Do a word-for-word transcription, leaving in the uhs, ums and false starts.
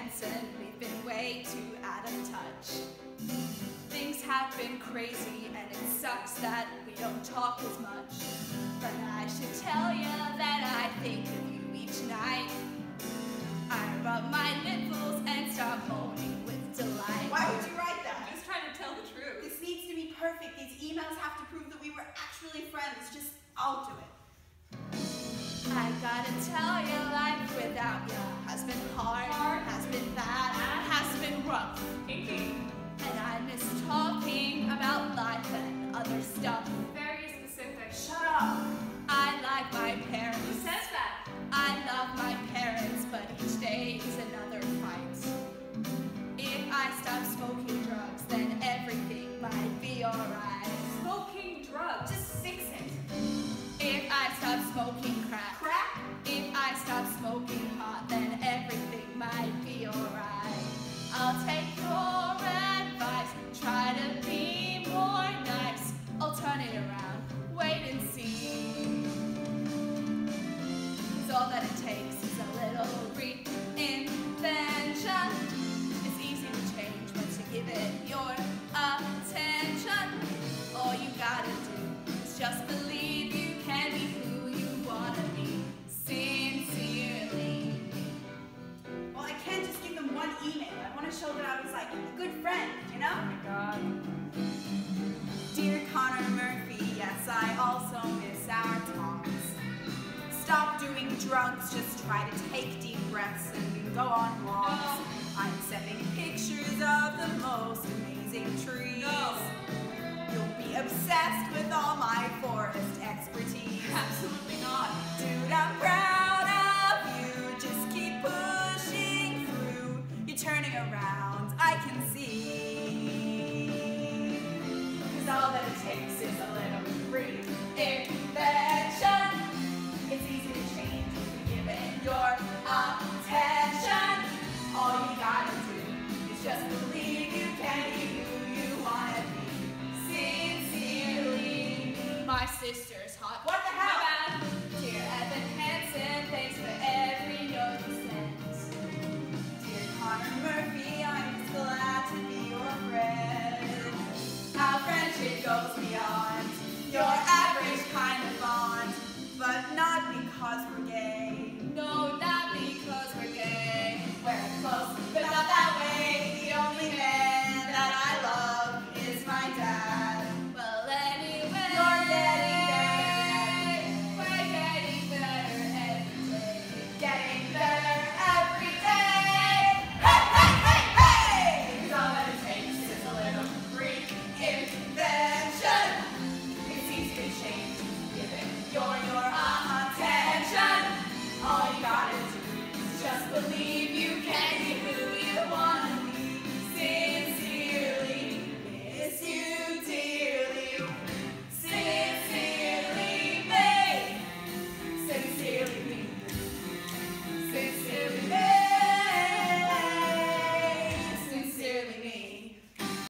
Hansen, we've been way too out of touch. Things have been crazy and it sucks that we don't talk as much. But I should tell you that I think of you each night. I rub my nipples and start moaning with delight. Why would you write that? I'm just trying to tell the truth. This needs to be perfect. These emails have to prove that we were actually friends. Just, I'll do it. I gotta tell you, life without you has been hard, hard. has been bad, has been rough. Kinky. And I miss talking about life and other stuff. Very specific. Shut up. I like my parents. Who says that? I love my parents, but each day is another fight. If I stop smoking drugs, then everything might be alright. Smoking drugs? Just fix it. If I stop smoking crack, Crack? if I stop smoking pot, then everything might be alright. I'll take your advice, try to be more nice. I'll turn it around, wait and see. 'Cause all that it takes is a little reinvention. It's easy to change once you give it your attention. All you gotta do is just believe you can be who you wanna be, sincerely. Well, I can't just give them one email. I want to show that I was like a good friend, you know? Oh my God. Dear Connor Murphy, yes, I also miss our talks. Stop doing drugs, just try to take deep breaths and go on walks. No. I'm sending pictures of the most amazing trees. No. You'll be obsessed with all my forest expertise. Absolutely not. Dude, I'm proud of you. Just keep pushing through. You're turning around, I can see. 'Cause all that it takes is a little reinvention. It's easy to change if you give it your attention. All you gotta do is just believe you can be who you wanna be. Sincerely. My sister's hot. What the hell? My bad. Dear Evan Hansen, thanks for every note you sent. Dear Connor Murphy, I'm just glad to be your friend. Our friendship goes beyond your average kind of bond, but not because we're gay. No, not because we're gay. We're close, but not that way. The only man that I love is my dad. Well, anyway, You're getting better. we're getting better every day. Getting better every day. Hey, hey, hey, hey! 'Cause all that it takes is a little reinvention. It's easy to change, give it your, your attention. All you gotta do is just believe you can be who